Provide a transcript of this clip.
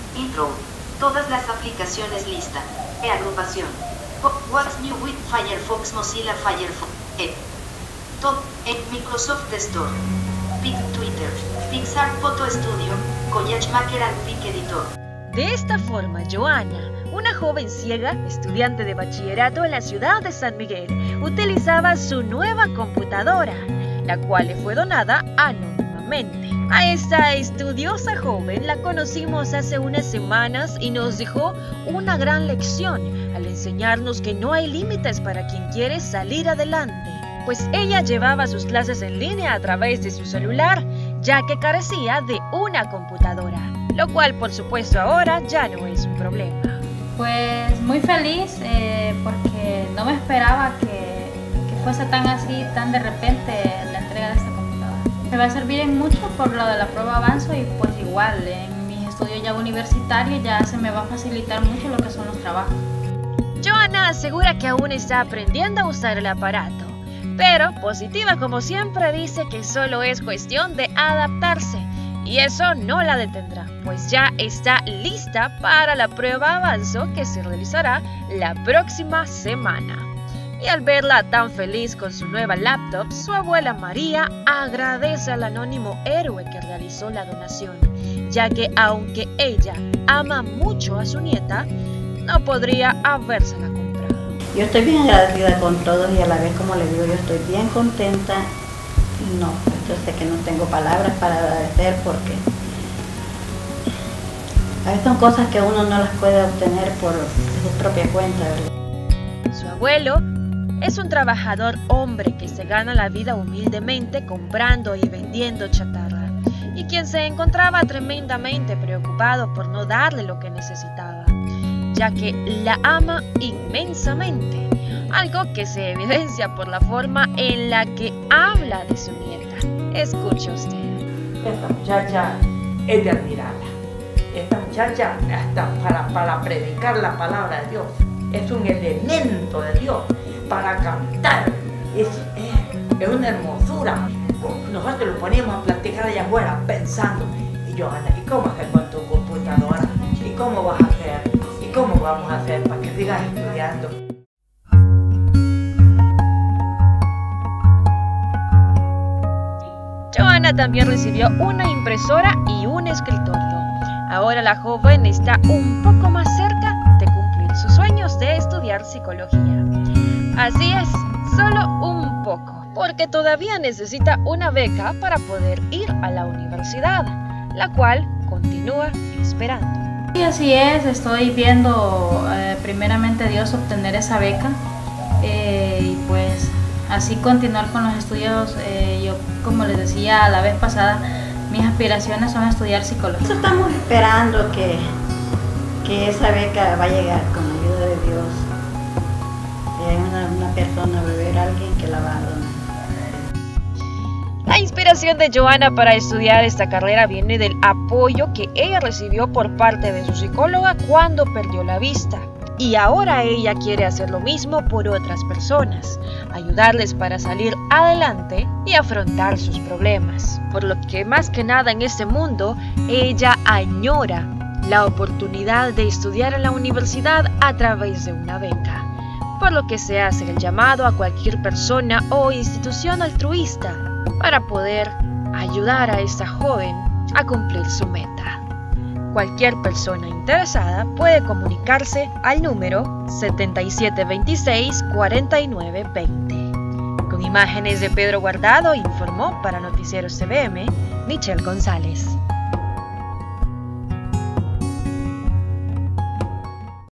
Intro. Todas las aplicaciones lista. Agrupación. What's new with Firefox? Mozilla Firefox. Top. Microsoft Store. Pic Twitter. Pixar Photo Studio. Collage Maker and Pic Editor. De esta forma, Joana, una joven ciega, estudiante de bachillerato en la ciudad de San Miguel, utilizaba su nueva computadora, la cual le fue donada anónimamente. A esta estudiosa joven la conocimos hace unas semanas y nos dejó una gran lección al enseñarnos que no hay límites para quien quiere salir adelante, pues ella llevaba sus clases en línea a través de su celular, ya que carecía de una computadora, lo cual por supuesto ahora ya no es un problema. Pues muy feliz porque no me esperaba que fuese tan así, tan de repente la entrega de esta computadora. Me va a servir en mucho por lo de la prueba avanzo y pues igual en mis estudios ya universitarios ya se me va a facilitar mucho lo que son los trabajos. Joana asegura que aún está aprendiendo a usar el aparato, pero positiva como siempre dice que solo es cuestión de adaptarse. Y eso no la detendrá, pues ya está lista para la prueba avanzo que se realizará la próxima semana. Y al verla tan feliz con su nueva laptop, su abuela María agradece al anónimo héroe que realizó la donación, ya que aunque ella ama mucho a su nieta, no podría habérsela comprado. Yo estoy bien agradecida con todos y a la vez, como les digo, yo estoy bien contenta. No, yo sé que no tengo palabras para agradecer porque a veces son cosas que uno no las puede obtener por su propia cuenta, ¿verdad? Su abuelo es un trabajador hombre que se gana la vida humildemente comprando y vendiendo chatarra, y quien se encontraba tremendamente preocupado por no darle lo que necesitaba, ya que la ama inmensamente. Algo que se evidencia por la forma en la que habla de su nieta. Escuche usted. Esta muchacha es de admirarla. Esta muchacha, hasta para predicar la palabra de Dios, es un elemento de Dios. Para cantar, es una hermosura. Nosotros lo poníamos a platicar allá afuera pensando. Y yo, Ana, ¿y cómo hacer con tu computadora? ¿Y cómo vas a hacer? ¿Y cómo vamos a hacer para que sigas estudiando? Joana también recibió una impresora y un escritorio. Ahora la joven está un poco más cerca de cumplir sus sueños de estudiar psicología. Así es, solo un poco, porque todavía necesita una beca para poder ir a la universidad, la cual continúa esperando. Y así es, estoy viendo primeramente Dios obtener esa beca y pues así continuar con los estudios. Yo, como les decía la vez pasada, mis aspiraciones son estudiar psicología. Estamos esperando que esa beca va a llegar con la ayuda de Dios. Hay una persona, va a haber alguien que la va a donar. La inspiración de Joana para estudiar esta carrera viene del apoyo que ella recibió por parte de su psicóloga cuando perdió la vista. Y ahora ella quiere hacer lo mismo por otras personas, ayudarles para salir adelante y afrontar sus problemas. Por lo que más que nada en este mundo, ella añora la oportunidad de estudiar en la universidad a través de una beca. Por lo que se hace el llamado a cualquier persona o institución altruista para poder ayudar a esta joven a cumplir su meta. Cualquier persona interesada puede comunicarse al número 7726-4920. Con imágenes de Pedro Guardado, informó para Noticieros TVM, Michelle González.